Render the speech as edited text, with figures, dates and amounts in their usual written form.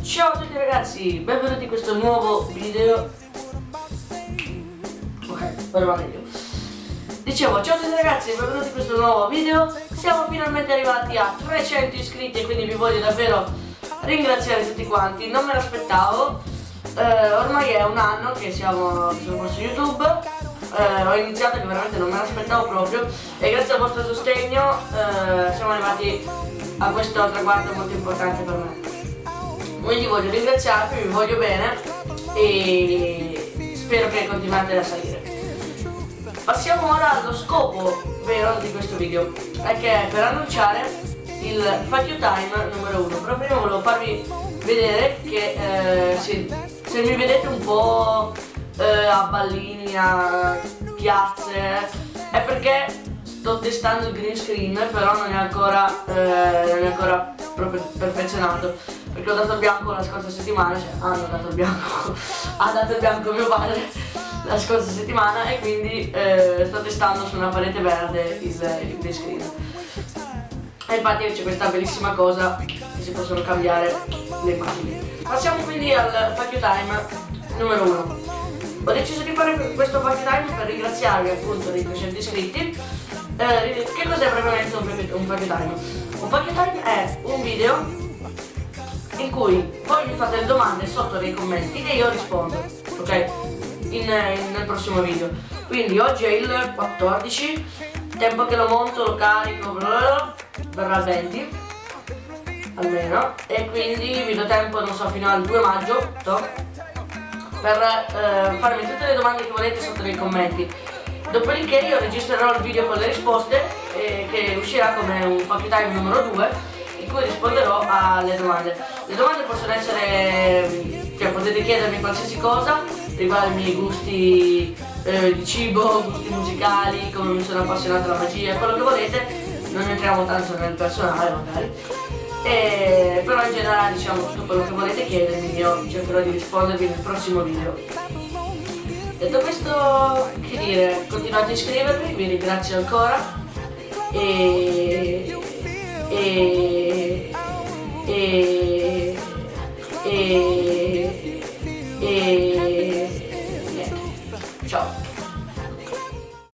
Ciao a tutti ragazzi, benvenuti in questo nuovo video. Ok, ora va meglio. Dicevo, ciao a tutti ragazzi, benvenuti in questo nuovo video. Siamo finalmente arrivati a 300 iscritti e quindi vi voglio davvero ringraziare tutti quanti. Non me l'aspettavo, ormai è un anno che siamo su YouTube. Ho iniziato che veramente non me l'aspettavo proprio e grazie al vostro sostegno siamo arrivati a questo traguardo molto importante per me. Quindi voglio ringraziarvi, vi voglio bene e spero che continuate a salire. Passiamo ora allo scopo vero di questo video, che è per annunciare il Fuck You Time numero 1. Però prima volevo farvi vedere che se mi vedete un po' a ballini, a piazze, è perché sto testando il green screen, però non è ancora proprio perfezionato, perché ho dato il bianco la scorsa settimana, cioè hanno dato il bianco, ha dato il bianco mio padre la scorsa settimana e quindi sto testando su una parete verde il green screen. E infatti c'è questa bellissima cosa che si possono cambiare le immagini. Passiamo quindi al Fuck You Time numero 1. Ho deciso di fare questo Fuck You Time per ringraziarvi appunto dei 300 iscritti. Che cos'è brevemente un Fuck You Time? Un Fuck You Time è un video in cui voi mi fate le domande sotto nei commenti e io rispondo, ok? Nel prossimo video. Quindi oggi è il 14, tempo che lo monto, lo carico, verrà il 20 almeno, e quindi vi do tempo, non so, fino al 2 maggio per farmi tutte le domande che volete sotto nei commenti. Dopodiché io registrerò il video con le risposte che uscirà come un Fuck You Time numero 2 in cui risponderò alle domande. Le domande possono essere, cioè potete chiedermi qualsiasi cosa riguardo ai miei gusti di cibo, gusti musicali, come mi sono appassionato alla magia, quello che volete. Non entriamo tanto nel personale magari, però in generale diciamo tutto quello che volete chiedermi io cercherò di rispondervi nel prossimo video. Detto questo, che dire, continuate a iscrivervi, vi ringrazio ancora e